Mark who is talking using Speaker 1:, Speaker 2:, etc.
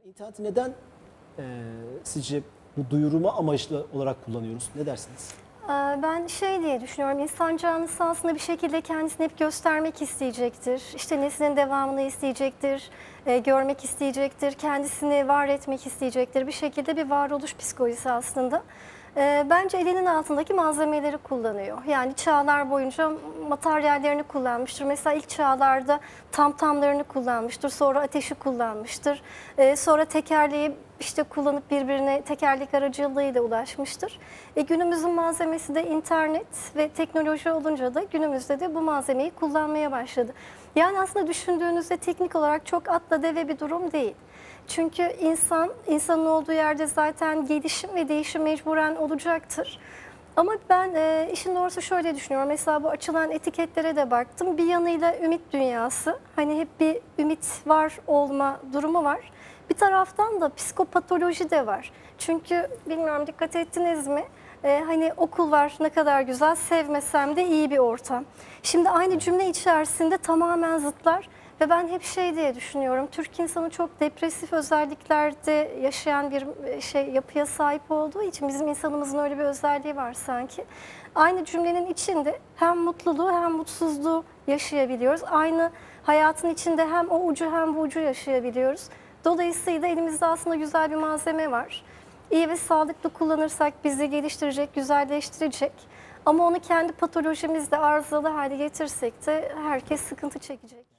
Speaker 1: İnterneti neden sizce bu duyurma amaçlı olarak kullanıyoruz? Ne dersiniz?
Speaker 2: Ben şey diye düşünüyorum, insan canlısı aslında bir şekilde kendisini hep göstermek isteyecektir. İşte neslinin devamını isteyecektir, görmek isteyecektir, kendisini var etmek isteyecektir. Bir şekilde bir varoluş psikolojisi aslında. Bence elinin altındaki malzemeleri kullanıyor. Yani çağlar boyunca materyallerini kullanmıştır. Mesela ilk çağlarda tamtamlarını kullanmıştır, sonra ateşi kullanmıştır. Sonra tekerleği işte kullanıp birbirine tekerlek aracılığıyla ulaşmıştır. Günümüzün malzemesi de internet ve teknoloji olunca da günümüzde de bu malzemeyi kullanmaya başladı. Yani aslında düşündüğünüzde teknik olarak çok atla deve bir durum değil. Çünkü insanın olduğu yerde zaten gelişim ve değişim mecburen olacaktır. Ama ben işin doğrusu şöyle düşünüyorum. Mesela bu açılan etiketlere de baktım. Bir yanıyla ümit dünyası. Hani hep bir ümit var olma durumu var. Bir taraftan da psikopatoloji de var. Çünkü bilmiyorum dikkat ettiniz mi? Hani okul var ne kadar güzel, sevmesem de iyi bir ortam. Şimdi aynı cümle içerisinde tamamen zıtlar. Ve ben hep şey diye düşünüyorum, Türk insanı çok depresif özelliklerde yaşayan bir yapıya sahip olduğu için bizim insanımızın öyle bir özelliği var sanki. Aynı cümlenin içinde hem mutluluğu hem mutsuzluğu yaşayabiliyoruz. Aynı hayatın içinde hem o ucu hem bu ucu yaşayabiliyoruz. Dolayısıyla elimizde aslında güzel bir malzeme var. İyi ve sağlıklı kullanırsak bizi geliştirecek, güzelleştirecek. Ama onu kendi patolojimizde arızalı hale getirsek de herkes sıkıntı çekecek.